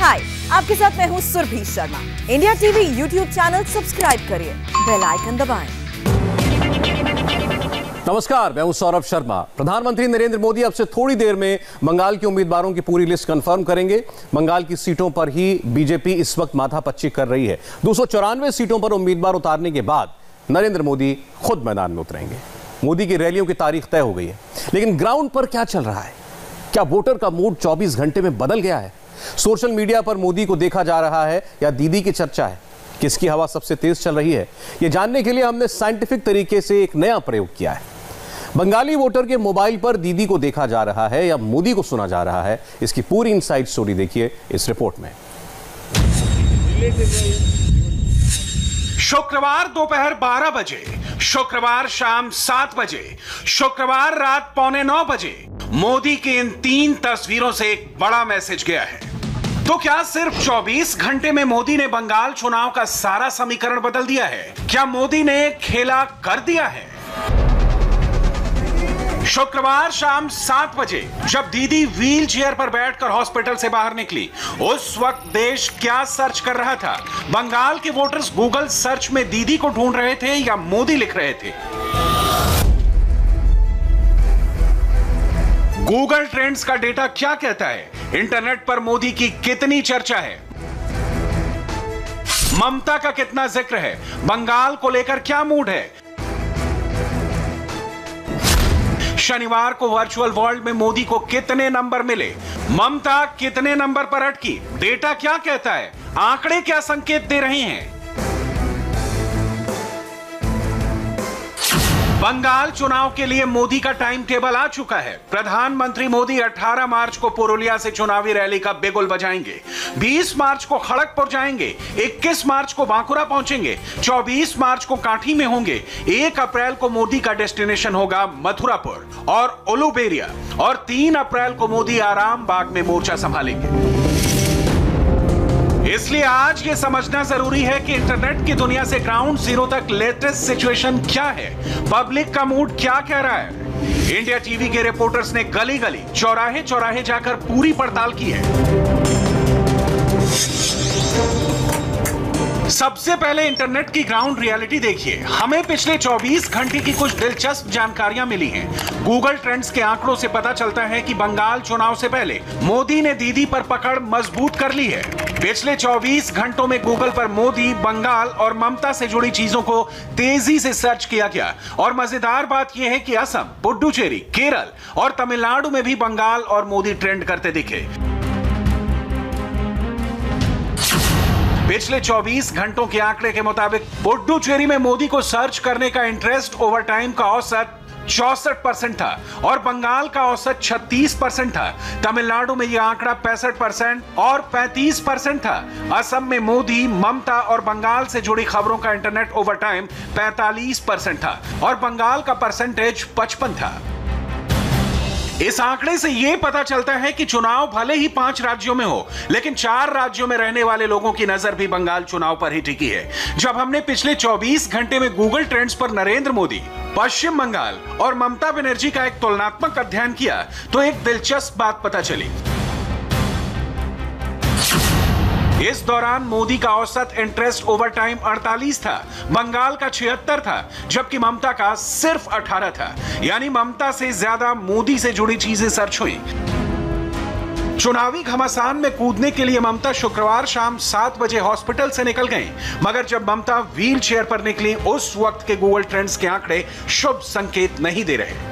हाय, आपके साथ मैं हूं Surabhi Sharma. India TV YouTube channel subscribe करिए, बेल आइकन दबाएं। नमस्कार, मैं हूं सौरभ शर्मा। प्रधानमंत्री नरेंद्र मोदी अब से थोड़ी देर में बंगाल के उम्मीदवारों की पूरी लिस्ट कंफर्म करेंगे। बंगाल की सीटों पर ही बीजेपी इस वक्त माथापच्ची कर रही है। 294 सीटों पर उम्मीदवार उतारने के बाद नरेंद्र मोदी खुद मैदान में उतरेंगे। मोदी की रैलियों की तारीख तय हो गई है, लेकिन ग्राउंड पर क्या चल रहा है? क्या वोटर का मूड 24 घंटे में बदल गया है? सोशल मीडिया पर मोदी को देखा जा रहा है या दीदी की चर्चा है? किसकी हवा सबसे तेज चल रही है? ये जानने के लिए हमने साइंटिफिक तरीके से एक नया प्रयोग किया है। बंगाली वोटर के मोबाइल पर दीदी को देखा जा रहा है या मोदी को सुना जा रहा है? इसकी पूरी इनसाइड स्टोरी देखिए इस रिपोर्ट में। शुक्रवार दोपहर 12 बजे, शुक्रवार शाम 7 बजे, शुक्रवार रात 8:45 बजे मोदी की इन 3 तस्वीरों से एक बड़ा मैसेज गया है। तो क्या सिर्फ 24 घंटे में मोदी ने बंगाल चुनाव का सारा समीकरण बदल दिया है? क्या मोदी ने खेला कर दिया है? शुक्रवार शाम 7 बजे जब दीदी व्हील चेयर पर बैठकर हॉस्पिटल से बाहर निकली, उस वक्त देश क्या सर्च कर रहा था? बंगाल के वोटर्स गूगल सर्च में दीदी को ढूंढ रहे थे या मोदी लिख रहे थे? गूगल ट्रेंड्स का डेटा क्या कहता है? इंटरनेट पर मोदी की कितनी चर्चा है? ममता का कितना जिक्र है? बंगाल को लेकर क्या मूड है? शनिवार को वर्चुअल वर्ल्ड में मोदी को कितने नंबर मिले? ममता कितने नंबर पर अटकी? डेटा क्या कहता है? आंकड़े क्या संकेत दे रहे हैं? बंगाल चुनाव के लिए मोदी का टाइम टेबल आ चुका है। प्रधानमंत्री मोदी 18 मार्च को पुरुलिया से चुनावी रैली का बिगुल बजाएंगे, 20 मार्च को खड़गपुर जाएंगे, 21 मार्च को बांकुरा पहुंचेंगे, 24 मार्च को काठी में होंगे, 1 अप्रैल को मोदी का डेस्टिनेशन होगा मथुरापुर और उलूबेरिया, और 3 अप्रैल को मोदी आराम बाग में मोर्चा संभालेंगे। इसलिए आज ये समझना जरूरी है कि इंटरनेट की दुनिया से ग्राउंड जीरो तक लेटेस्ट सिचुएशन क्या है, पब्लिक का मूड क्या कह रहा है। इंडिया टीवी के रिपोर्टर्स ने गली गली, चौराहे चौराहे जाकर पूरी पड़ताल की है। सबसे पहले इंटरनेट की ग्राउंड रियलिटी देखिए। हमें पिछले 24 घंटे की कुछ दिलचस्प जानकारियां मिली हैं। गूगल ट्रेंड्स के आंकड़ों से पता चलता है कि बंगाल चुनाव से पहले मोदी ने दीदी पर पकड़ मजबूत कर ली है। पिछले 24 घंटों में गूगल पर मोदी, बंगाल और ममता से जुड़ी चीजों को तेजी से सर्च किया गया, और मजेदार बात यह है कि असम, पुडुचेरी, केरल और तमिलनाडु में भी बंगाल और मोदी ट्रेंड करते दिखे। पिछले 24 घंटों के आंकड़े के मुताबिक पुडुचेरी में मोदी को सर्च करने का इंटरेस्ट ओवर टाइम का औसत 64% था और बंगाल का औसत 36% था। तमिलनाडु में यह आंकड़ा 65% और 35% था। असम में मोदी, ममता और बंगाल से जुड़ी खबरों का इंटरनेट ओवर टाइम 45% था और बंगाल का परसेंटेज 55 था। इस आंकड़े से यह पता चलता है कि चुनाव भले ही 5 राज्यों में हो, लेकिन 4 राज्यों में रहने वाले लोगों की नजर भी बंगाल चुनाव पर ही टिकी है। जब हमने पिछले 24 घंटे में गूगल ट्रेंड्स पर नरेंद्र मोदी, पश्चिम बंगाल और ममता बनर्जी का एक तुलनात्मक अध्ययन किया, तो एक दिलचस्प बात पता चली। इस दौरान मोदी का औसत इंटरेस्ट ओवर टाइम 48 था, बंगाल का 76 था, जबकि ममता का सिर्फ 18 था। यानी ममता से ज्यादा मोदी से जुड़ी चीजें सर्च हुई। चुनावी घमासान में कूदने के लिए ममता शुक्रवार शाम 7 बजे हॉस्पिटल से निकल गईं, मगर जब ममता व्हील चेयर पर निकली, उस वक्त के गूगल ट्रेंड्स के आंकड़े शुभ संकेत नहीं दे रहे।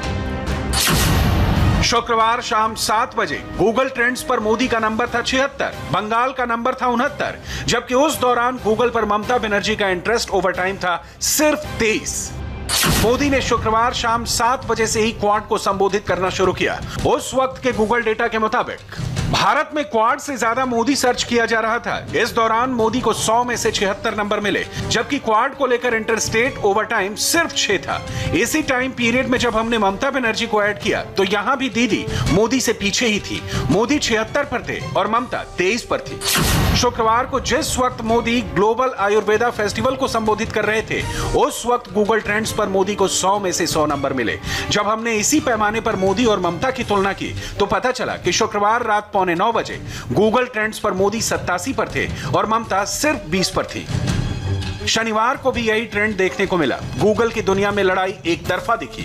शुक्रवार शाम 7 बजे गूगल ट्रेंड्स पर मोदी का नंबर था 76, बंगाल का नंबर था 69, जबकि उस दौरान गूगल पर ममता बनर्जी का इंटरेस्ट ओवर टाइम था सिर्फ 23। मोदी ने शुक्रवार शाम 7 बजे से ही क्वाड को संबोधित करना शुरू किया। उस वक्त के गूगल डेटा के मुताबिक भारत में क्वाड से ज्यादा मोदी सर्च किया जा रहा था। इस दौरान मोदी को 100 में से 76 नंबर मिले, जबकि क्वाड को लेकर इंटरस्टेट ओवर टाइम सिर्फ 6 था। इसी टाइम पीरियड में जब हमने ममता बनर्जी को ऐड किया, तो यहां भी दीदी मोदी से पीछे ही थी। मोदी 76 पर थे और ममता 23 पर थी। शुक्रवार को जिस वक्त मोदी ग्लोबल आयुर्वेदा फेस्टिवल को संबोधित कर रहे थे, उस वक्त गूगल ट्रेंड्स पर मोदी मोदी को 100 में से 100 नंबर मिले। जब हमने इसी पैमाने पर मोदी और ममता की तुलना की तो पता चला कि शुक्रवार रात 8:45 बजे गूगल ट्रेंड्स पर मोदी 87 पर थे और ममता सिर्फ 20 पर थी। शनिवार को भी यही ट्रेंड देखने को मिला। गूगल की दुनिया में लड़ाई एक तरफा दिखी।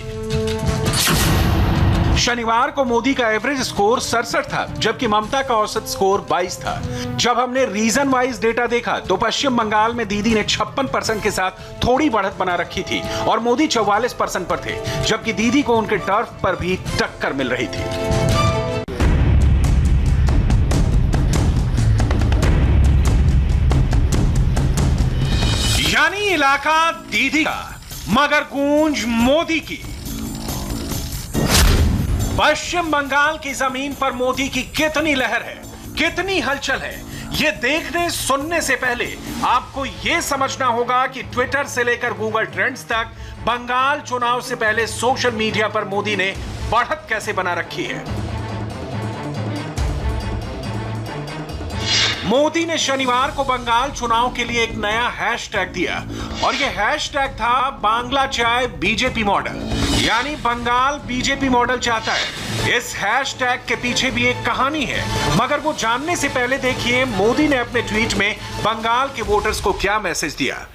शनिवार को मोदी का एवरेज स्कोर 67 था, जबकि ममता का औसत स्कोर 22 था। जब हमने रीजन वाइज डेटा देखा तो पश्चिम बंगाल में दीदी ने 56% के साथ थोड़ी बढ़त बना रखी थी और मोदी 44% पर थे, जबकि दीदी को उनके टर्फ पर भी टक्कर मिल रही थी। यानी इलाका दीदी का, मगर गूंज मोदी की। पश्चिम बंगाल की जमीन पर मोदी की कितनी लहर है, कितनी हलचल है, ये देखने सुनने से पहले आपको ये समझना होगा कि ट्विटर से लेकर गूगल ट्रेंड्स तक बंगाल चुनाव से पहले सोशल मीडिया पर मोदी ने बढ़त कैसे बना रखी है। मोदी ने शनिवार को बंगाल चुनाव के लिए एक नया हैशटैग दिया और यह हैशटैग था बांग्ला चाय बीजेपी मॉडल, यानी बंगाल बीजेपी मॉडल चाहता है। इस हैशटैग के पीछे भी एक कहानी है, मगर वो जानने से पहले देखिए मोदी ने अपने ट्वीट में बंगाल के वोटर्स को क्या मैसेज दिया।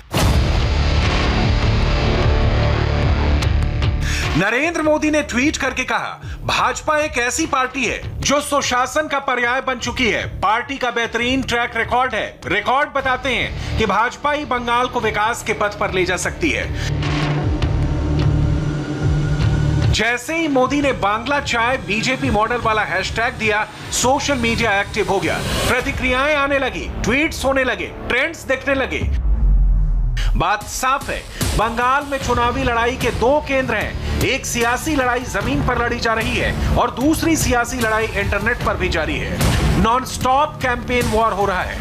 नरेंद्र मोदी ने ट्वीट करके कहा, भाजपा एक ऐसी पार्टी है जो सुशासन का पर्याय बन चुकी है। पार्टी का बेहतरीन ट्रैक रिकॉर्ड है। रिकॉर्ड बताते हैं कि भाजपा ही बंगाल को विकास के पथ पर ले जा सकती है। जैसे ही मोदी ने बांग्ला चाय बीजेपी मॉडल वाला हैशटैग दिया, सोशल मीडिया एक्टिव हो गया। प्रतिक्रियाएं आने लगी, ट्वीट्स होने लगे, ट्रेंड्स दिखने लगे। बात साफ है, बंगाल में चुनावी लड़ाई के दो केंद्र हैं। एक सियासी लड़ाई जमीन पर लड़ी जा रही है और दूसरी सियासी लड़ाई इंटरनेट पर भी जारी है। नॉन स्टॉप कैंपेन वॉर हो रहा है।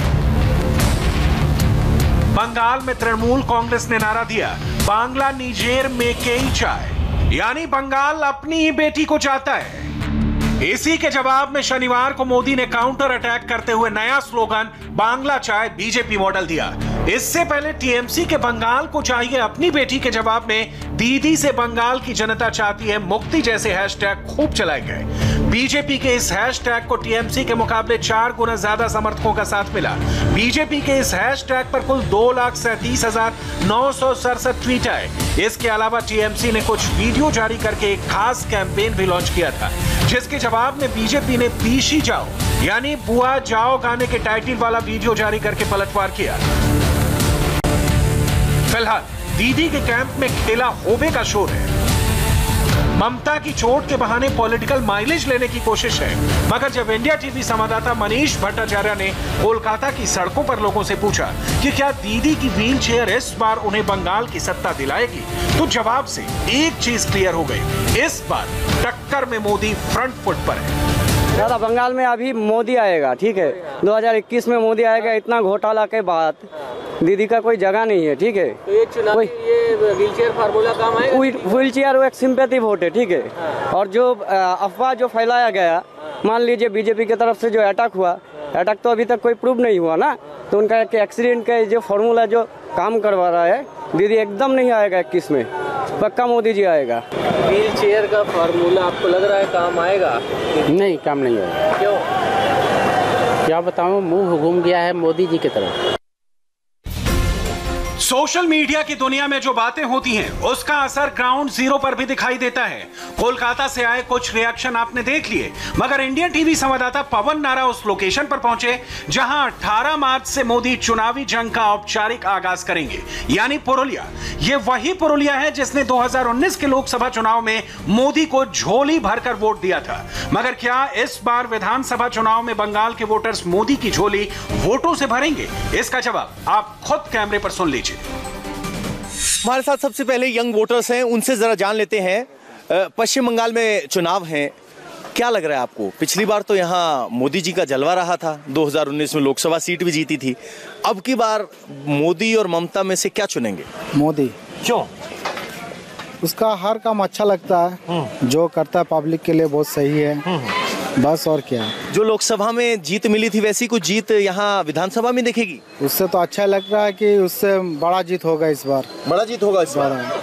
बंगाल में तृणमूल कांग्रेस ने नारा दिया, बांग्ला निजेर में कई चाय, यानी बंगाल अपनी ही बेटी को चाहता है। इसी के जवाब में शनिवार को मोदी ने काउंटर अटैक करते हुए नया स्लोगन बांग्ला चाय बीजेपी मॉडल दिया। इससे पहले टीएमसी के बंगाल को चाहिए अपनी बेटी के जवाब में दीदी से बंगाल की जनता चाहती है मुक्ति जैसे हैशटैग खूब चलाए गए। बीजेपी के इस हैशटैग को टीएमसी के मुकाबले 4 गुना ज्यादा समर्थकों का साथ मिला। बीजेपी के इस हैशटैग पर कुल 2,37,967 ट्वीट आए। इसके अलावा टीएमसी ने कुछ वीडियो जारी करके एक खास कैंपेन भी लॉन्च किया था, जिसके जवाब में बीजेपी ने पीशी जाओ यानी बुआ जाओ गाने के टाइटल वाला वीडियो जारी करके पलटवार किया। फिलहाल दीदी के कैंप में खेला होबे का शोर है। ममता की चोट के बहाने पॉलिटिकल माइलेज लेने की कोशिश है, मगर जब इंडिया टीवी संवाददाता मनीष भट्टाचार्य ने कोलकाता की सड़कों पर लोगों से पूछा कि क्या दीदी की व्हील चेयर इस बार उन्हें बंगाल की सत्ता दिलाएगी, तो जवाब से एक चीज क्लियर हो गई, इस बार टक्कर में मोदी फ्रंट फुट पर है। दादा, बंगाल में अभी मोदी आएगा, ठीक है, 2021 में मोदी आएगा। इतना घोटाला के बाद दीदी का कोई जगह नहीं है, ठीक है। तो ये चुनाव ये व्हील चेयर फार्मूला काम आएगा। व्हील चेयर वो एक सिंपैथी वोट है, ठीक है। और जो अफवाह जो फैलाया गया, मान लीजिए बीजेपी की तरफ से जो अटैक हुआ, अटैक तो अभी तक कोई प्रूव नहीं हुआ ना, तो उनका एक्सीडेंट का जो फॉर्मूला जो काम करवा रहा है, दीदी एकदम नहीं आएगा 21 में, पक्का मोदी जी आएगा। व्हील चेयर का फार्मूला आपको लग रहा है काम आएगा? नहीं, काम नहीं आएगा। क्यों? क्या बताऊं, मुंह घूम गया है मोदी जी की तरफ। सोशल मीडिया की दुनिया में जो बातें होती हैं, उसका असर ग्राउंड जीरो पर भी दिखाई देता है। कोलकाता से आए कुछ रिएक्शन आपने देख लिए, मगर इंडियन टीवी संवाददाता पवन नारा उस लोकेशन पर पहुंचे जहां 18 मार्च से मोदी चुनावी जंग का औपचारिक आगाज करेंगे, यानी पुरुलिया। ये वही पुरुलिया है जिसने 2019 के लोकसभा चुनाव में मोदी को झोली भरकर वोट दिया था। मगर क्या इस बार विधानसभा चुनाव में बंगाल के वोटर्स मोदी की झोली वोटों से भरेंगे? इसका जवाब आप खुद कैमरे पर सुन लीजिए। हमारे साथ सबसे पहले यंग वोटर्स हैं, उनसे जरा जान लेते हैं। पश्चिम बंगाल में चुनाव हैं, क्या लग रहा है आपको? पिछली बार तो यहाँ मोदी जी का जलवा रहा था, 2019 में लोकसभा सीट भी जीती थी। अब की बार मोदी और ममता में से क्या चुनेंगे? मोदी। क्यों? उसका हर काम अच्छा लगता है, जो करता है पब्लिक के लिए बहुत सही है, बस और क्या। जो लोकसभा में जीत मिली थी वैसी कुछ जीत यहाँ विधानसभा में दिखेगी? उससे तो अच्छा लग रहा है कि उससे बड़ा जीत होगा इस बार। बड़ा जीत होगा इस बार।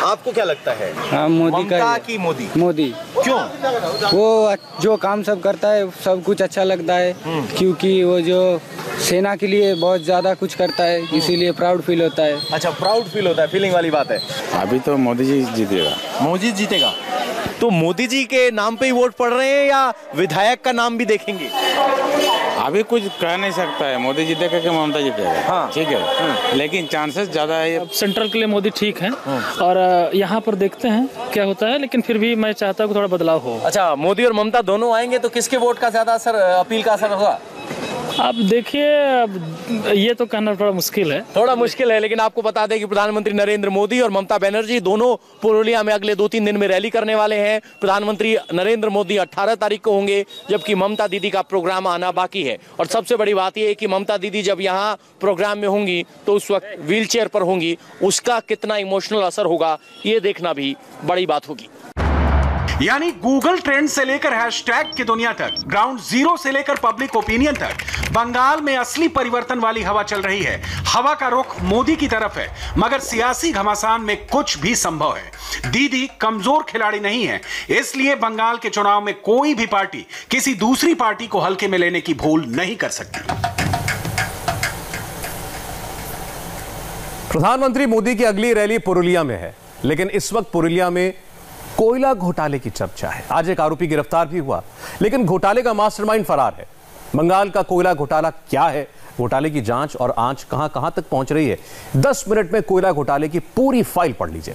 आपको क्या लगता है? हाँ, मोदी का ममता की मोदी? मोदी। क्यों? वो जो काम सब करता है सब कुछ अच्छा लगता है, क्योंकि वो जो सेना के लिए बहुत ज्यादा कुछ करता है, इसीलिए प्राउड फील होता है। अच्छा, प्राउड फील होता है, फीलिंग वाली बात है। अभी तो मोदी जी जीतेगा। मोदी जीतेगा तो मोदी जी के नाम पे ही वोट पड़ रहे हैं या विधायक का नाम भी देखेंगे? अभी कुछ कह नहीं सकता है, मोदी जीतेगा कि ममता जीतेगा। हाँ। ठीक है, लेकिन चांसेस ज्यादा है। सेंट्रल के लिए मोदी ठीक है और यहाँ पर देखते हैं क्या होता है, लेकिन फिर भी मैं चाहता हूँ कि थोड़ा बदलाव हो। अच्छा, मोदी और ममता दोनों आएंगे तो किसके वोट का ज्यादा असर, अपील का असर होगा? अब देखिए, अब ये तो कहना थोड़ा मुश्किल है। थोड़ा मुश्किल है, लेकिन आपको बता दें कि प्रधानमंत्री नरेंद्र मोदी और ममता बनर्जी दोनों पुरुलिया में अगले 2-3 दिन में रैली करने वाले हैं। प्रधानमंत्री नरेंद्र मोदी 18 तारीख को होंगे, जबकि ममता दीदी का प्रोग्राम आना बाकी है। और सबसे बड़ी बात यह है कि ममता दीदी जब यहाँ प्रोग्राम में होंगी तो उस वक्त व्हील चेयर पर होंगी, उसका कितना इमोशनल असर होगा ये देखना भी बड़ी बात होगी। यानी गूगल ट्रेंड से लेकर हैशटैग की दुनिया तक, ग्राउंड जीरो से लेकर पब्लिक ओपिनियन तक, बंगाल में असली परिवर्तन वाली हवा चल रही है। हवा का रुख मोदी की तरफ है, मगर सियासी घमासान में कुछ भी संभव है। दीदी कमजोर खिलाड़ी नहीं है, इसलिए बंगाल के चुनाव में कोई भी पार्टी किसी दूसरी पार्टी को हल्के में लेने की भूल नहीं कर सकती। प्रधानमंत्री मोदी की अगली रैली पुरुलिया में है, लेकिन इस वक्त पुरुलिया में कोयला घोटाले की चर्चा है। आज एक आरोपी गिरफ्तार भी हुआ, लेकिन घोटाले का मास्टरमाइंड फरार है। बंगाल का कोयला घोटाला क्या है, घोटाले की जांच और आंच कहां कहां तक पहुंच रही है, 10 मिनट में कोयला घोटाले की पूरी फाइल पढ़ लीजिए।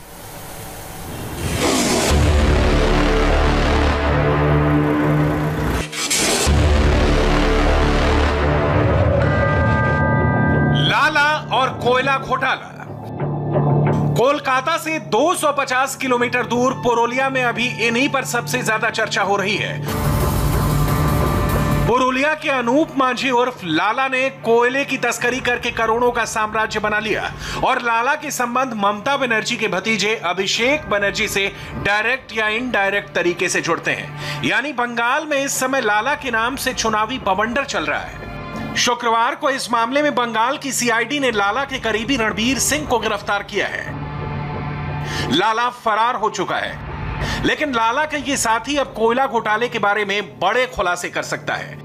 लाला और कोयला घोटाला। कोलकाता से 250 किलोमीटर दूर पुरुलिया में अभी इन्हीं पर सबसे ज्यादा चर्चा हो रही है। पुरुलिया के अनूप मांझी उर्फ लाला ने कोयले की तस्करी करके करोड़ों का साम्राज्य बना लिया और लाला के संबंध ममता बनर्जी के भतीजे अभिषेक बनर्जी से डायरेक्ट या इनडायरेक्ट तरीके से जुड़ते हैं। यानी बंगाल में इस समय लाला के नाम से चुनावी बवंडर चल रहा है। शुक्रवार को इस मामले में बंगाल की सीआईडी ने लाला के करीबी रणबीर सिंह को गिरफ्तार किया है। लाला फरार हो चुका है, लेकिन लाला का ये साथी अब कोयला घोटाले के बारे में बड़े खुलासे कर सकता है।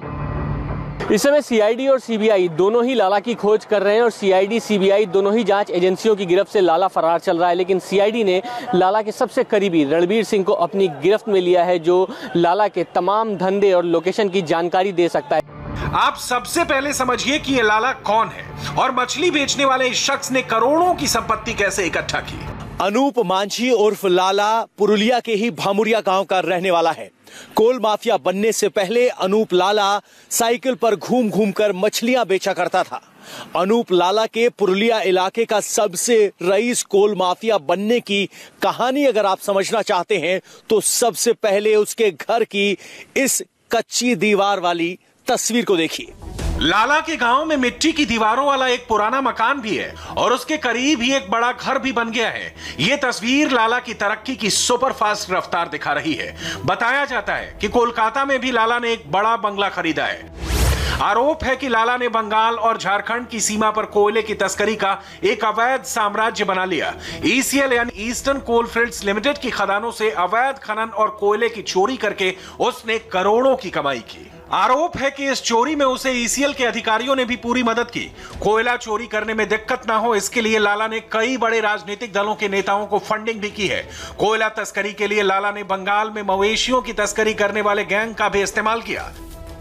इस समय सीआईडी और सीबीआई दोनों ही लाला की खोज कर रहे हैं और सीआईडी सीबीआई दोनों ही जांच एजेंसियों की गिरफ्त से लाला फरार चल रहा है। लेकिन सीआईडी ने लाला के सबसे करीबी रणबीर सिंह को अपनी गिरफ्त में लिया है, जो लाला के तमाम धंधे और लोकेशन की जानकारी दे सकता है। आप सबसे पहले समझिए कि ये लाला कौन है और मछली बेचने वाले इस शख्स ने करोड़ों की संपत्ति कैसे इकट्ठा की। अनूप मांझी उर्फ लाला पुरुलिया के ही भामुरिया गांव का रहने वाला है। कोल माफिया बनने से पहले अनूप लाला साइकिल पर घूम घूम कर मछलियां बेचा करता था। अनूप लाला के पुरुलिया इलाके का सबसे रईस कोल माफिया बनने की कहानी अगर आप समझना चाहते हैं तो सबसे पहले उसके घर की इस कच्ची दीवार वाली तस्वीर को देखिए। लाला के गांव में मिट्टी की दीवारों वाला एक पुराना मकान भी है और उसके करीब ही एक बड़ा घर भी बन गया है। यह तस्वीर लाला की तरक्की की सुपरफास्ट रफ्तार दिखा रही है। बताया जाता है कि कोलकाता में भी लाला ने एक बड़ा बंगला खरीदा है। आरोप है कि लाला ने बंगाल और झारखंड की सीमा पर कोयले की तस्करी का एक अवैध साम्राज्य बना लिया। ईसीएल यानी ईस्टर्न कोलफील्ड्स लिमिटेड की खदानों से अवैध खनन और कोयले की चोरी करके उसने करोड़ों की कमाई की। आरोप है कि इस चोरी में उसे ईसीएल के अधिकारियों ने भी पूरी मदद की। कोयला चोरी करने में दिक्कत ना हो, इसके लिए लाला ने कई बड़े राजनीतिक दलों के नेताओं को फंडिंग भी की है। कोयला तस्करी के लिए लाला ने बंगाल में मवेशियों की तस्करी करने वाले गैंग का भी इस्तेमाल किया।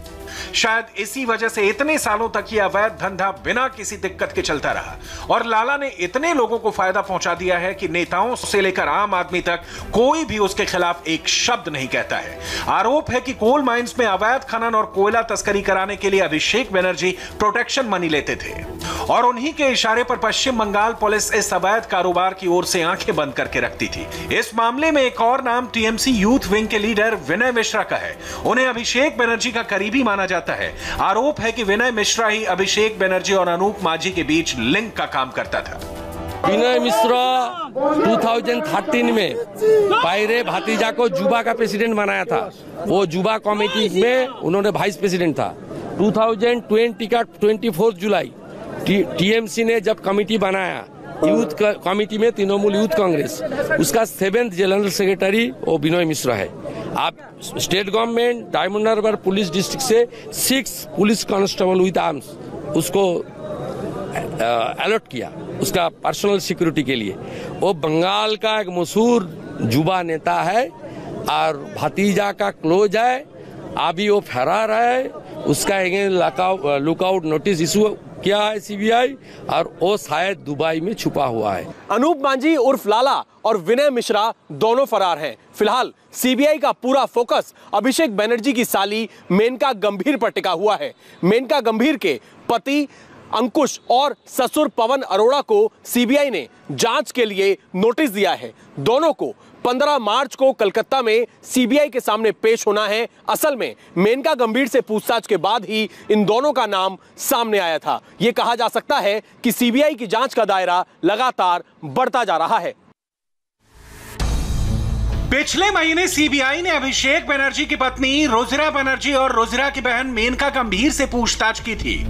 शायद इसी वजह से इतने सालों तक यह अवैध धंधा बिना किसी दिक्कत के चलता रहा और लाला ने इतने लोगों को फायदा पहुंचा दिया है कि नेताओं से लेकर आम आदमी तक कोई भी उसके खिलाफ एक शब्द नहीं कहता है। आरोप है कि कोल माइंस में अवैध खनन और कोयला तस्करी कराने के लिए अभिषेक बनर्जी प्रोटेक्शन मनी लेते थे और उन्हीं के इशारे पर पश्चिम बंगाल पुलिस इस अवैध कारोबार की ओर से आंखें बंद करके रखती थी। इस मामले में एक और नाम टीएमसी यूथ विंग के लीडर विनय मिश्रा का है। उन्हें अभिषेक बनर्जी का करीबी माना जाता है। आरोप है कि विनय मिश्रा ही अभिषेक बनर्जी और अनूप मांझी के बीच लिंक का काम करता था। विनय मिश्रा 2013 में पायरे भातीजा को जुबा का प्रेसिडेंट बनाया था। वो जुबा कमेटी में उन्होंने वाइस प्रेसिडेंट था। 2020 का 24 जुलाई टीएमसी ने जब कमेटी बनाया यूथ कमेटी में तृणमूल यूथ कांग्रेस, उसका 7th जनरल सेक्रेटरी वो बिनोय मिश्रा है। आप state government Diamond Harbour police district से 6 पुलिस कांस्टेबल विद आर्म्स उसको अलर्ट किया उसका पर्सनल सिक्योरिटी के लिए। वो बंगाल का एक मशहूर युवा नेता है और भतीजा का क्लोज है, अभी वो फरार है, उसका लुकआउट नोटिस इशू किया है सीबीआई और वो शायद दुबई में छुपा हुआ है। अनूप मांझी उर्फ लाला और विनय मिश्रा दोनों फरार हैं। फिलहाल सीबीआई का पूरा फोकस अभिषेक बनर्जी की साली मेनका गंभीर पर टिका हुआ है। मेनका गंभीर के पति अंकुश और ससुर पवन अरोड़ा को सीबीआई ने जांच के लिए नोटिस दिया है। दोनों को 15 मार्च को कलकत्ता में सीबीआई के सामने पेश होना है। असल में मेनका गंभीर से पूछताछ के बाद ही इन दोनों का नाम सामने आया था। यह कहा जा सकता है कि सीबीआई की जांच का दायरा लगातार बढ़ता जा रहा है। पिछले महीने सीबीआई ने अभिषेक बनर्जी की पत्नी रुजिरा बनर्जी और रुजिरा की बहन मेनका गंभीर से पूछताछ की थी।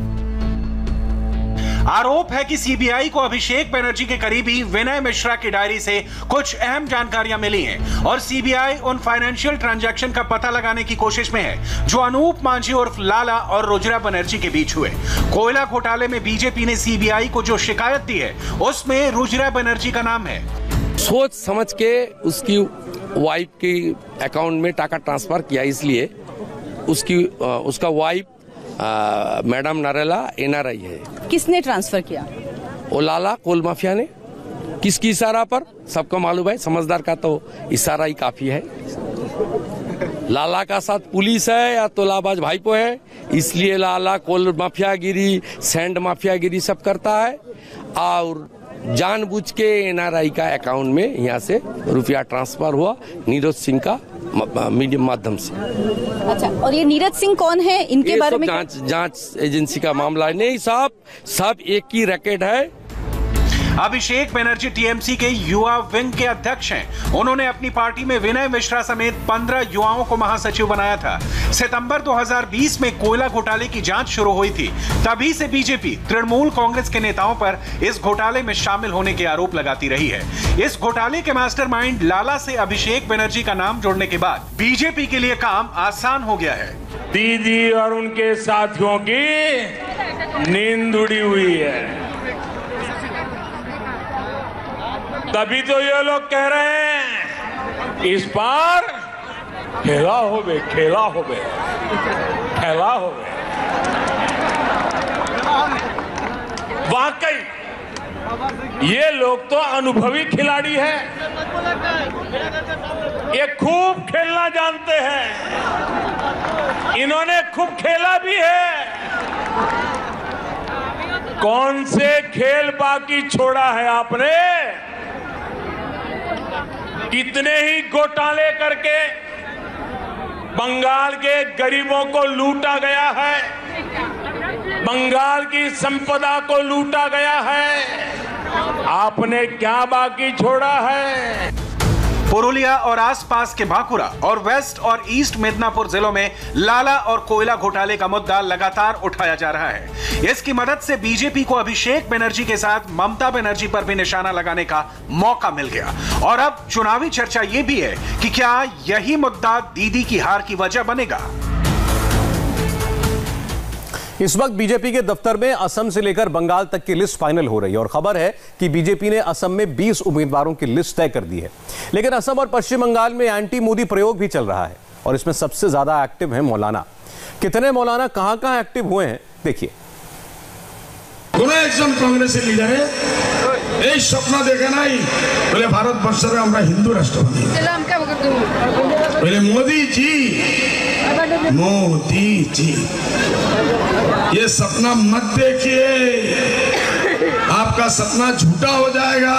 आरोप है कि सीबीआई को अभिषेक बनर्जी के करीबी विनय मिश्रा की डायरी से कुछ अहम जानकारियां मिली हैं और सीबीआई उन फाइनेंशियल ट्रांजैक्शन का पता लगाने की कोशिश में है जो अनूप मांझी उर्फ लाला और रुजिरा बनर्जी के बीच हुए। कोयला घोटाले में बीजेपी ने सीबीआई को जो शिकायत दी है उसमें रुजिरा बनर्जी का नाम है। सोच समझ के उसकी वाइफ के अकाउंट में टाका ट्रांसफर किया, इसलिए उसका वाइफ मैडम नरेला एनआरआई है। किसने ट्रांसफर किया? वो लाला कोल माफिया ने। किसकी इशारा पर? सबको मालूम है, समझदार का तो इशारा ही काफी है। लाला का साथ पुलिस है या तोलाबाज भाईपो है, इसलिए लाला कोल माफियागिरी सैंड माफियागिरी सब करता है और जानबूझ के एनआरआई का अकाउंट में यहाँ से रुपया ट्रांसफर हुआ नीरज सिंह का मीडियम माध्यम से। अच्छा, और ये नीरज सिंह कौन है? इनके बारे में जांच एजेंसी का मामला है। नहीं, सब एक ही रैकेट है। अभिषेक बनर्जी टीएमसी के युवा विंग के अध्यक्ष हैं। उन्होंने अपनी पार्टी में विनय मिश्रा समेत 15 युवाओं को महासचिव बनाया था। सितंबर 2020 में कोयला घोटाले की जांच शुरू हुई थी। तभी से बीजेपी तृणमूल कांग्रेस के नेताओं पर इस घोटाले में शामिल होने के आरोप लगाती रही है। इस घोटाले के मास्टरमाइंड लाला से अभिषेक बनर्जी का नाम जोड़ने के बाद बीजेपी के लिए काम आसान हो गया है। दीदी और उनके साथियों की नींद उड़ी हुई है, तभी तो ये लोग कह रहे हैं इस बार खेला होवे, खेला होवे, खेला होवे। वाकई ये लोग तो अनुभवी खिलाड़ी हैं, ये खूब खेलना जानते हैं, इन्होंने खूब खेला भी है। कौन से खेल बाकी छोड़ा है आपने? कितने ही घोटाले करके बंगाल के गरीबों को लूटा गया है, बंगाल की संपदा को लूटा गया है, आपने क्या बाकी छोड़ा है? पुरुलिया और आसपास के बांकुरा और वेस्ट और ईस्ट मिदनापुर जिलों में लाला और कोयला घोटाले का मुद्दा लगातार उठाया जा रहा है। इसकी मदद से बीजेपी को अभिषेक बनर्जी के साथ ममता बनर्जी पर भी निशाना लगाने का मौका मिल गया। और अब चुनावी चर्चा यह भी है कि क्या यही मुद्दा दीदी की हार की वजह बनेगा। इस वक्त बीजेपी के दफ्तर में असम से लेकर बंगाल तक की लिस्ट फाइनल हो रही है और खबर है कि बीजेपी ने असम में 20 उम्मीदवारों की लिस्ट तय कर दी है। लेकिन असम और पश्चिम बंगाल में एंटी मोदी प्रयोग भी चल रहा है और इसमें सबसे ज्यादा एक्टिव है मौलाना। कितने मौलाना कहां एक्टिव हुए हैं, देखिए। कांग्रेस लीडर है स्वप्न देखे ना बोले भारतवर्ष में हमारा हिंदू राष्ट्रपति बोले मोदी जी ये सपना मत देखिए, आपका सपना झूठा हो जाएगा।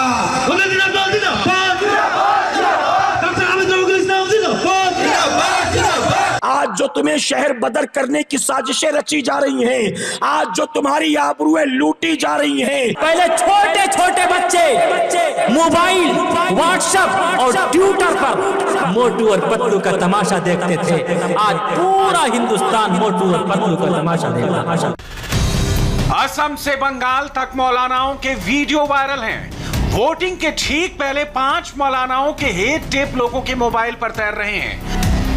आज जो तुम्हें शहर बदर करने की साजिशें रची जा रही हैं, आज जो तुम्हारी आबरूएं लूटी जा रही हैं। पहले छोटे छोटे बच्चे मोबाइल, व्हाट्सएप और ट्विटर पर मोटू और पतलू का तमाशा देखते थे। आज पूरा हिंदुस्तान मोटू और पतलू का तमाशा देख रहा है। असम से बंगाल तक मौलानाओं के वीडियो वायरल हैं। वोटिंग के ठीक पहले 5 मौलानाओं के हेट टेप लोगों के मोबाइल पर तैर रहे हैं।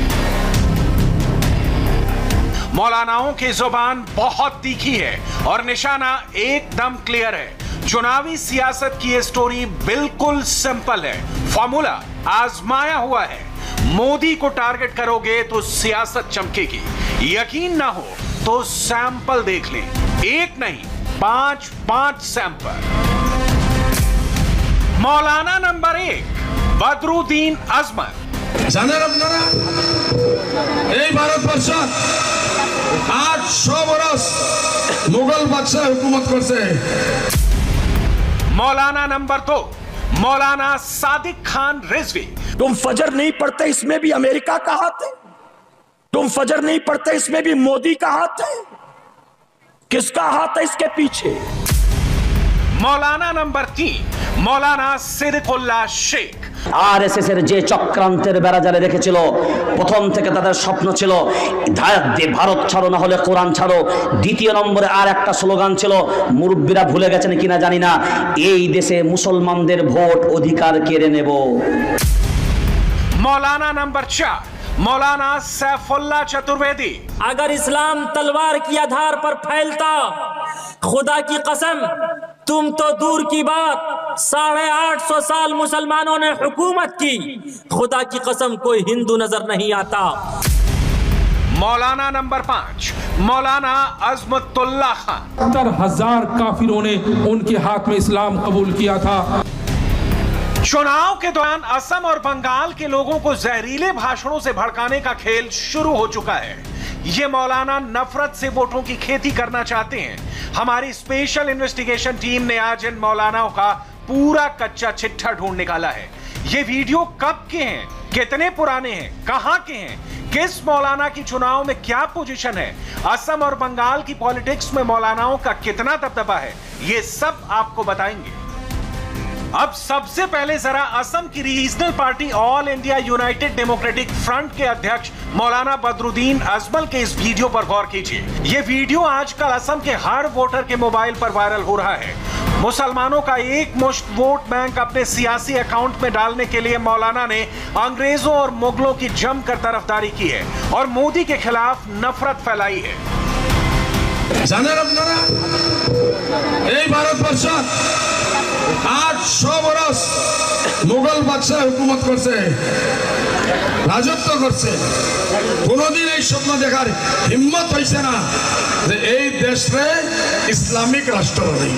मौलानाओं की जुबान बहुत तीखी है और निशाना एकदम क्लियर है। चुनावी सियासत की ये स्टोरी बिल्कुल सिंपल है। फॉर्मूला आजमाया हुआ है। मोदी को टारगेट करोगे तो सियासत चमकेगी। यकीन ना हो तो सैंपल देख लें। एक नहीं 5 सैंपल। मौलाना नंबर 1 बदरुद्दीन अजमल। জানেন আপনারা এই ভারতবর্ষত 800 বছর মুঘল বাদশাহ হুকুমত করছে। मौलाना नंबर 2 मौलाना सादिक खान रिजवी। तुम फजर नहीं पढ़ते, इसमें भी अमेरिका का हाथ है। तुम फजर नहीं पढ़ते, इसमें भी मोदी का हाथ है। किसका हाथ है इसके पीछे? मौलाना नंबर 3 मौलाना सिद्दीकुल्लाह शेख। আরএসএস এর যে চক্রান্তের বেড়াজালে রেখেছিল, প্রথম থেকে তাদের স্বপ্ন ছিল ভারত ছাড়ো না হলে কোরআন ছাড়ো। দ্বিতীয় নম্বরে আর একটা স্লোগান ছিল, মুরব্বীরা ভুলে গেছেন কিনা জানি না, এই দেশে মুসলমানদের ভোট অধিকার কেড়ে নেব। मौलाना नंबर 4 मौलाना सैफुल्लाह चतुर्वेदी। अगर इस्लाम तलवार की आधार पर फैलता, खुदा की कसम तुम तो दूर की बात 850 साल मुसलमानों ने हुकूमत की, खुदा की कसम कोई हिंदू नजर नहीं आता। मौलाना नंबर 5 मौलाना अज़मतुल्लाह खान। 70,000 काफिरों ने उनके हाथ में इस्लाम कबूल किया था। चुनाव के दौरान असम और बंगाल के लोगों को जहरीले भाषणों से भड़काने का खेल शुरू हो चुका है। ये मौलाना नफरत से वोटों की खेती करना चाहते हैं। हमारी स्पेशल इन्वेस्टिगेशन टीम ने आज इन मौलानाओं का पूरा कच्चा चिट्ठा ढूंढ निकाला है। ये वीडियो कब के हैं, कितने पुराने हैं, कहां के हैं, किस मौलाना की चुनाव में क्या पोजीशन है, असम और बंगाल की पॉलिटिक्स में मौलानाओं का कितना दबदबा है, ये सब आपको बताएंगे। अब सबसे पहले जरा असम की regional party All India United Democratic Front के अध्यक्ष मौलाना बदरुद्दीन अजमल के इस वीडियो पर गौर कीजिए। ये वीडियो आजकल असम के हर वोटर के मोबाइल पर वायरल हो रहा है। मुसलमानों का एक मुश्त वोट बैंक अपने सियासी अकाउंट में डालने के लिए मौलाना ने अंग्रेजों और मुगलों की जमकर तरफदारी की है और मोदी के खिलाफ नफरत फैलाई है। জানেন আপনারা এই ভারতবর্ষত 800 বছর মুঘল বাদশাহ হুকুমত করছে, রাজত্ব করছে। কোনদিন এই স্বপ্ন দেখার হিম্মত হইছে না যে এই দেশে ইসলামিক রাষ্ট্র বানাইব।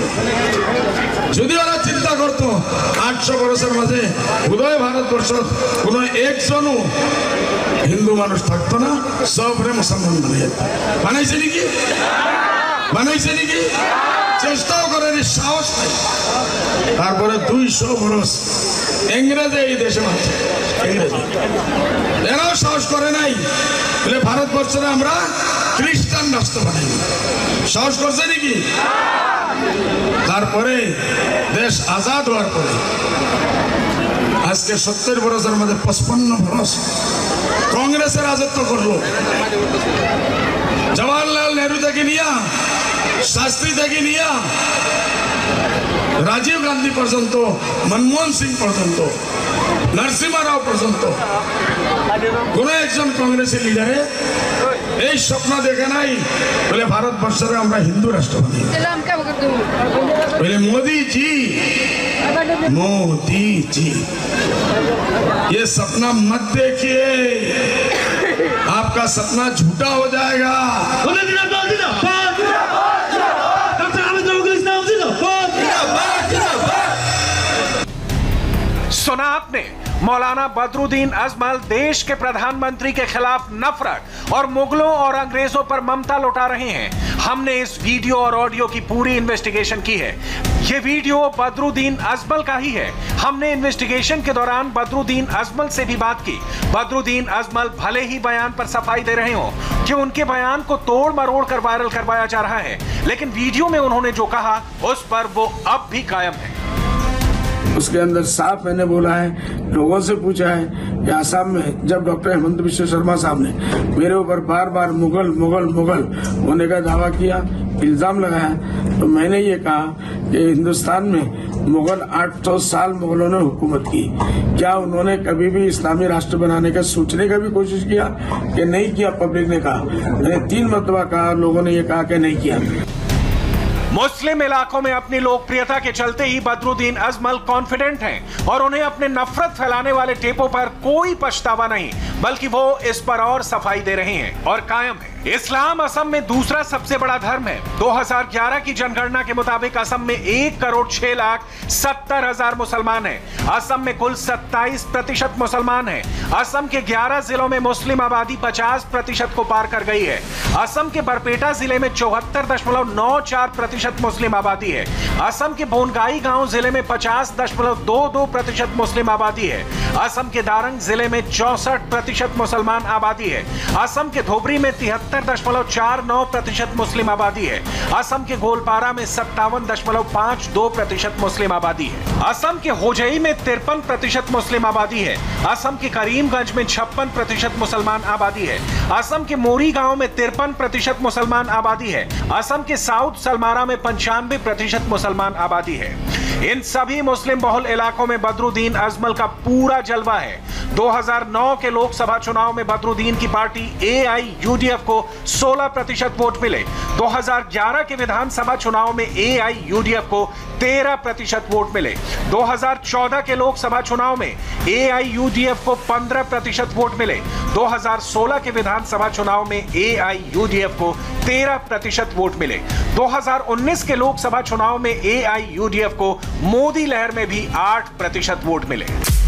যদি ওরা চিন্তা করতো 800 বছরের মাঝে বোধহয় ভারতবর্ষত কোনো একজনও হিন্দু মানুষ থাকতো না, সবরে মুসলমান বানাইছে নাকি? বানাইছে নাকি? চেষ্টাও করেনি, সাহস নাই। তারপরে 200 বছর ইংরেজে এই দেশে মাত্র, এরাও সাহস করে নাই বলে ভারতবর্ষে আমরা খ্রিস্টান রাষ্ট্র বানাই। সাহস করছে নাকি? তারপরে দেশ আজাদ হওয়ার পরে আজকে 70 বছরের মধ্যে 55 বছর কংগ্রেসের রাজত্ব করলো। জওয়াহরলাল নেহরু থেকে নিয়া, শাস্ত্রী থেকে নিয়া, রাজীব গান্ধী পর্যন্ত, মনমোহন সিং পর্যন্ত, নরসিংহ রাও পর্যন্ত কোন একজন কংগ্রেসের লিডারে এই স্বপ্ন দেখে নাই বলে ভারতবর্ষে আমরা হিন্দু রাষ্ট্র বানাই। বলে मोदी जी ये सपना मत देखिए, आपका सपना झूठा हो जाएगा। सुना आपने, मौलाना बदरुद्दीन अजमल देश के प्रधानमंत्री के खिलाफ नफरत और मुगलों और अंग्रेजों पर ममता लौटा रहे हैं। हमने इस वीडियो और ऑडियो की पूरी इन्वेस्टिगेशन की है। यह वीडियो बदरुद्दीन अजमल का ही है। हमने इन्वेस्टिगेशन के दौरान बदरुद्दीन अजमल से भी बात की। बदरुद्दीन अजमल भले ही बयान पर सफाई दे रहे हो कि उनके बयान को तोड़ मरोड़ कर वायरल करवाया जा रहा है, लेकिन वीडियो में उन्होंने जो कहा उस पर वो अब भी कायम है। उसके अंदर साफ मैंने बोला है, लोगों से पूछा है कि आसाम में जब डॉक्टर हेमंत बिश्व शर्मा साहब ने मेरे ऊपर बार बार मुगल मुगल मुगल होने का दावा किया, इल्जाम लगाया, तो मैंने ये कहा कि हिंदुस्तान में मुगल 800 साल मुगलों ने हुकूमत की, क्या उन्होंने कभी भी इस्लामी राष्ट्र बनाने का सोचने का भी कोशिश किया कि नहीं किया? पब्लिक ने कहा, 3 मरतबा कहा, लोगों ने ये कहा कि नहीं किया। मुस्लिम इलाकों में अपनी लोकप्रियता के चलते ही बदरुद्दीन अजमल कॉन्फिडेंट हैं और उन्हें अपने नफरत फैलाने वाले टेपों पर कोई पछतावा नहीं, बल्कि वो इस पर और सफाई दे रहे हैं और कायम है। इस्लाम असम में दूसरा सबसे बड़ा धर्म है। 2011 की जनगणना के मुताबिक असम में 1,06,70,000 मुसलमान हैं। असम में कुल 27% मुसलमान हैं। असम के 11 जिलों में मुस्लिम आबादी 50% को पार कर गई है। असम के बरपेटा जिले में 74.94% मुस्लिम आबादी है। असम के बोनगाई गांव जिले में 50.22% मुस्लिम आबादी है। असम के दारंग जिले में 64% मुसलमान आबादी है। असम के धोबरी में 73.49% मुस्लिम आबादी है। असम के गोलपारा में 57.52% मुस्लिम आबादी है। असम के होजई में 53% मुस्लिम आबादी है। असम के करीमगंज में 56% मुसलमान आबादी है। असम के मोरी गांव में 53% मुसलमान आबादी है। असम के साउथ सलमारा में 95% मुसलमान आबादी है। इन सभी मुस्लिम बहुल इलाकों में बदरुद्दीन अजमल का पूरा जलवा है। 2009 के लोकसभा चुनाव में बदरुद्दीन की पार्टी AIUDF को 16% वोट मिले। 2011 के विधानसभा चुनाव में AIUDF को 13% वोट मिले। 2014 के लोकसभा चुनाव में AIUDF को 15% वोट मिले। 2016 के विधानसभा चुनाव में AIUDF को 13% वोट मिले। 2019 के लोकसभा चुनाव में AIUDF को मोदी लहर में भी 8% वोट मिले।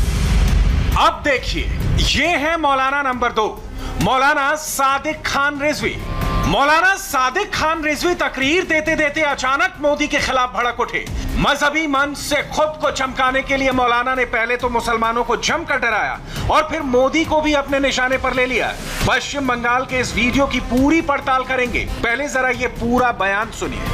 अब देखिए, ये है मौलाना नंबर 2, मौलाना सादिक खान रिजवी। मौलाना सादिक खान रिजवी तकरीर देते देते अचानक मोदी के खिलाफ भड़क उठे। मजहबी मंच से खुद को चमकाने के लिए मौलाना ने पहले तो मुसलमानों को जमकर डराया और फिर मोदी को भी अपने निशाने पर ले लिया। पश्चिम बंगाल के इस वीडियो की पूरी पड़ताल करेंगे, पहले जरा ये पूरा बयान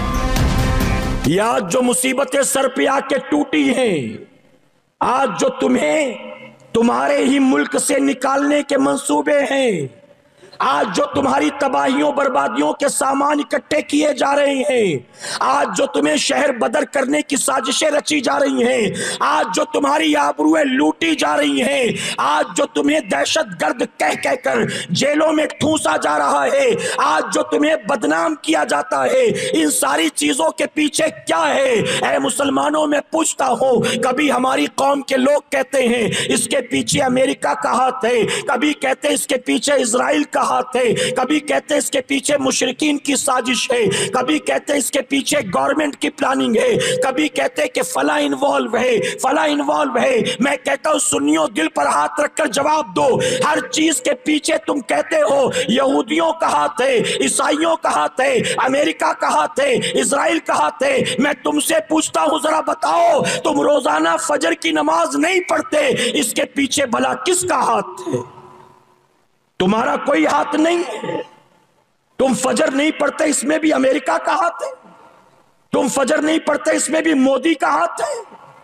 सुनिए। आज जो मुसीबतें सर पे आके टूटी हैं, आज जो तुम्हें तुम्हारे ही मुल्क से निकालने के मंसूबे हैं, आज जो तुम्हारी तबाहियों बर्बादियों के सामान इकट्ठे किए जा रहे हैं, आज जो तुम्हें शहर बदर करने की साजिशें रची जा रही हैं, आज जो तुम्हारी आबरूएं लूटी जा रही हैं, आज जो तुम्हें दहशतगर्द कह कहकर जेलों में ठूंसा जा रहा है, आज जो तुम्हें बदनाम किया जाता है, इन सारी चीजों के पीछे क्या है? ऐ मुसलमानों, में पूछता हूं, कभी हमारी कौम के लोग कहते हैं इसके पीछे अमेरिका का हाथ है, कभी कहते हैं इसके पीछे इजराइल का हाथ है, कभी कहते हैं इसके पीछे मुशरिकीन की साजिश है, कभी कहते हैं इसके पीछे गवर्नमेंट की प्लानिंग है, कभी कहते हैं कि फला इन्वॉल्व है, फला इन्वॉल्व है। मैं कहता हूं सुन्नियों, दिल पर हाथ रखकर जवाब दो, हर चीज के पीछे तुम कहते हो यहूदियों का हाथ है, ईसाइयों का हाथ है, अमेरिका का हाथ है, इजराइल का हाथ है। मैं तुमसे पूछता हूं, जरा बताओ, तुम रोजाना फजर की नमाज नहीं पढ़ते, इसके पीछे भला किसका हाथ है? तुम्हारा कोई हाथ नहीं है। तुम फजर नहीं पढ़ते, इसमें भी अमेरिका का हाथ है। तुम फजर नहीं पढ़ते, इसमें भी मोदी का हाथ है।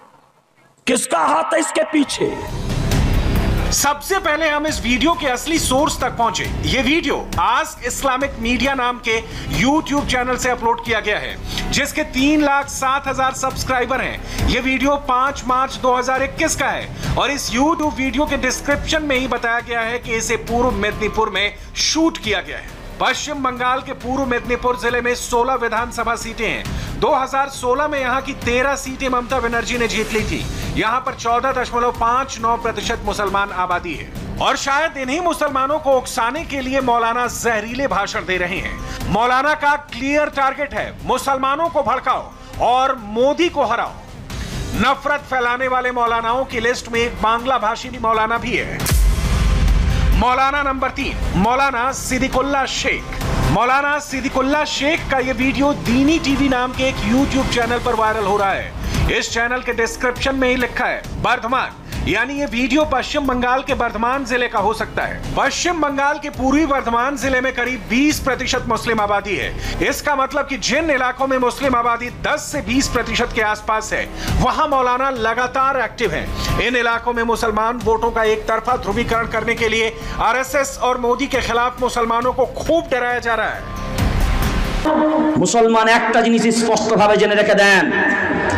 किसका हाथ है इसके पीछे? सबसे पहले हम इस वीडियो के असली सोर्स तक पहुंचे। यह वीडियो आस्क इस्लामिक मीडिया नाम के YouTube चैनल से अपलोड किया गया है, जिसके 3,07,000 सब्सक्राइबर हैं। यह वीडियो 5 मार्च 2021 का है और इस YouTube वीडियो के डिस्क्रिप्शन में ही बताया गया है कि इसे पूर्व मेदिनीपुर में शूट किया गया है। पश्चिम बंगाल के पूर्व मेदिनीपुर जिले में 16 विधानसभा सीटें हैं। 2016 में यहां की 13 सीटें ममता बनर्जी ने जीत ली थी। यहां पर 14.59% मुसलमान आबादी है और शायद इन्हीं मुसलमानों को उकसाने के लिए मौलाना जहरीले भाषण दे रहे हैं। मौलाना का क्लियर टारगेट है, मुसलमानों को भड़काओ और मोदी को हराओ। नफरत फैलाने वाले मौलानाओं की लिस्ट में एक बांग्ला भाषी मौलाना भी है। मौलाना नंबर 3, मौलाना सिद्दीकुल्लाह शेख। मौलाना सिद्दीकुल्लाह शेख का यह वीडियो दीनी टीवी नाम के एक YouTube चैनल पर वायरल हो रहा है। इस चैनल के डिस्क्रिप्शन में ही लिखा है बर्धमान, यानी ये वीडियो पश्चिम बंगाल के बर्धमान जिले का हो सकता है। पश्चिम बंगाल के पूर्वी बर्धमान जिले में करीब 20% मुस्लिम आबादी है। इसका मतलब कि जिन इलाकों में मुस्लिम आबादी 10 से 20% के आसपास है, वहां मौलाना लगातार एक्टिव हैं। इन इलाकों में मुसलमान वोटों का एक तरफा ध्रुवीकरण करने के लिए RSS और मोदी के खिलाफ मुसलमानों को खूब डराया जा रहा है। मुसलमान একটা জিনিস স্পষ্টভাবে জেনে রেখে দেন,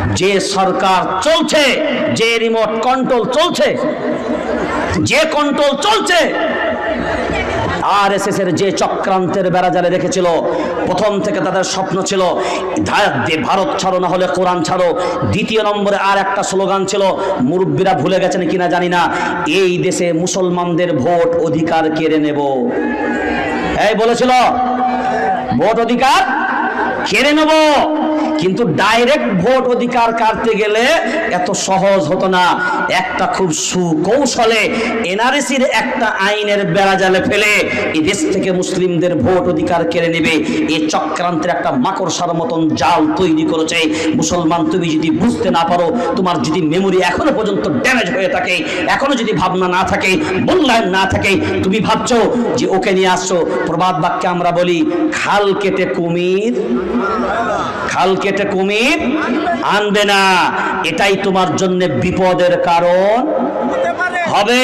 যে সরকার চলছে, যে রিমোট কন্ট্রোল চলছে, যে কন্ট্রোল চলছে, আরএসএস এর যে চক্রান্তের বেড়াজালে রেখেছিল, প্রথম থেকে তাদের স্বপ্ন ছিল ভারত ছাড়ো না হলে কোরআন ছাড়ো। দ্বিতীয় নম্বরে আর একটা স্লোগান ছিল, মুরব্বীরা ভুলে গেছেন কিনা জানি না, এই দেশে মুসলমানদের ভোট অধিকার কেড়ে নেব। এই বলেছিল ভোট অধিকার কেড়ে নেব, কিন্তু ডাইরেক্ট ভোট অধিকার কাটতে গেলে এত সহজ হতো না। একটা খুব সুকৌশলে এনআরসির একটা আইনের বেড়াজালে ফেলে এই দেশ থেকে মুসলিমদের ভোট অধিকার কেড়ে নেবে, এই চক্রান্তের একটা মাকড়সার মতন জাল তৈরি করেছে। মুসলমান, তুমি যদি বুঝতে না পারো, তোমার যদি মেমোরি এখনো পর্যন্ত ড্যামেজ হয়ে থাকে, এখনো যদি ভাবনা না থাকে, মূল্যায়ন না থাকে, তুমি ভাবছো যে ওকে নিয়ে আসছো। প্রবাদ বাক্যে আমরা বলি, খাল কেটে কুমির, খাল কেটে কুমির আনবে না। এটাই তোমার জন্য বিপদের কারণ হবে।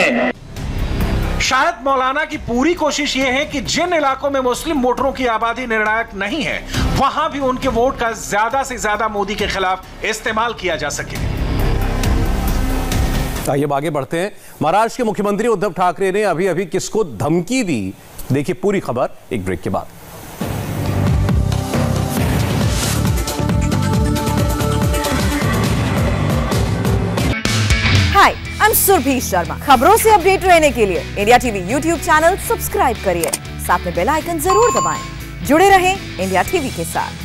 शायद मौलाना की पूरी कोशिश यह है कि जिन इलाकों में मुस्लिम वोटरों की आबादी निर्णायक नहीं है, वहां भी उनके वोट का ज्यादा से ज्यादा मोदी के खिलाफ इस्तेमाल किया जा सके। आइए आगे बढ़ते हैं। महाराष्ट्र के मुख्यमंत्री उद्धव ठाकरे ने अभी अभी किसको धमकी दी, देखिए पूरी खबर एक ब्रेक के बाद। Hi, I am Surabhi Sharma. खबरों से अपडेट रहने के लिए India TV YouTube channel subscribe करिए, साथ में बेल आइकन जरूर दबाएं। जुड़े रहें इंडिया टीवी के साथ।